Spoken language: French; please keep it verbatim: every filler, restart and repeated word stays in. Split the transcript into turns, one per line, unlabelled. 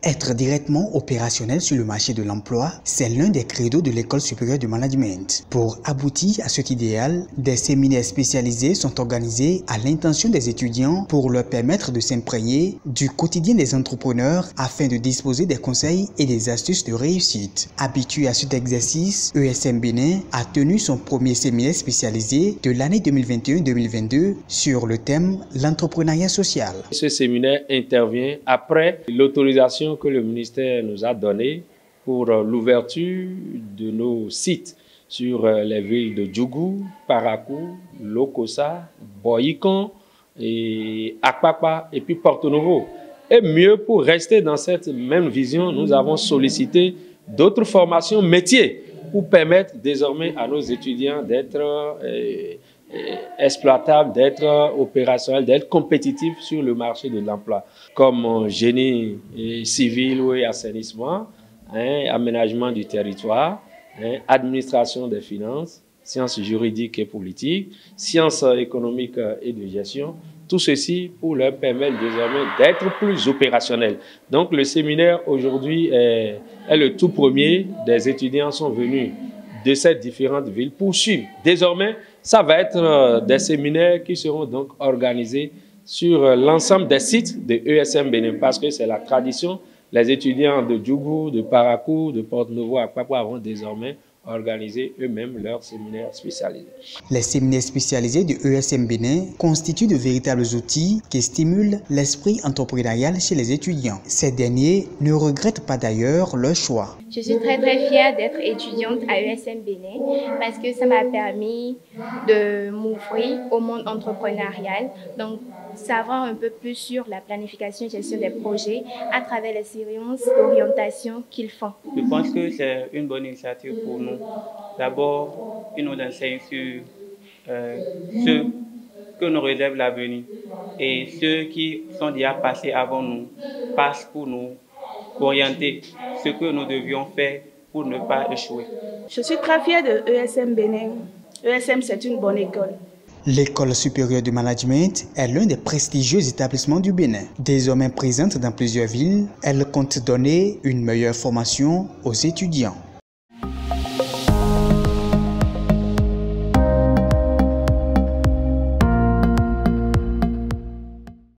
Être directement opérationnel sur le marché de l'emploi, c'est l'un des credos de l'École supérieure du management. Pour aboutir à cet idéal, des séminaires spécialisés sont organisés à l'intention des étudiants pour leur permettre de s'imprégner du quotidien des entrepreneurs afin de disposer des conseils et des astuces de réussite. Habitué à cet exercice, E S M Bénin a tenu son premier séminaire spécialisé de l'année deux mille vingt et un deux mille vingt-deux sur le thème l'entrepreneuriat social.
Ce séminaire intervient après l'autorisation que le ministère nous a donnée pour l'ouverture de nos sites sur les villes de Djougou, Parakou, Lokossa, Boyikon, et Akpakpa et puis Porto Novo. Et mieux, pour rester dans cette même vision, nous avons sollicité d'autres formations métiers pour permettre désormais à nos étudiants d'être euh, exploitables, d'être opérationnels, d'être compétitifs sur le marché de l'emploi, comme génie civil et assainissement, hein, aménagement du territoire, hein, administration des finances, sciences juridiques et politiques, sciences économiques et de gestion, tout ceci pour leur permettre désormais d'être plus opérationnels. Donc le séminaire aujourd'hui est, est le tout premier. Des étudiants sont venus de ces différentes villes pour suivre. Désormais, ça va être des séminaires qui seront donc organisés sur l'ensemble des sites de E S M Bénin parce que c'est la tradition. Les étudiants de Djougou, de Parakou, de Porto Novo, Akpakpa vont désormais organiser eux-mêmes leurs séminaires spécialisés.
Les séminaires spécialisés de E S M Bénin constituent de véritables outils qui stimulent l'esprit entrepreneurial chez les étudiants. Ces derniers ne regrettent pas d'ailleurs leur choix.
Je suis très très fière d'être étudiante à E S M Bénin parce que ça m'a permis de m'ouvrir au monde entrepreneurial, donc savoir un peu plus sur la planification et gestion des projets à travers les séances d'orientation qu'ils font.
Je pense que c'est une bonne initiative pour nous. D'abord, ils nous enseignent sur euh, ce que nous réserve l'avenir et ceux qui sont déjà passés avant nous passent pour nous orienter ce que nous devions faire pour ne pas échouer.
Je suis très fière de E S M Bénin. E S M, c'est une bonne école.
L'École supérieure du management est l'un des prestigieux établissements du Bénin. Désormais présente dans plusieurs villes, elle compte donner une meilleure formation aux étudiants.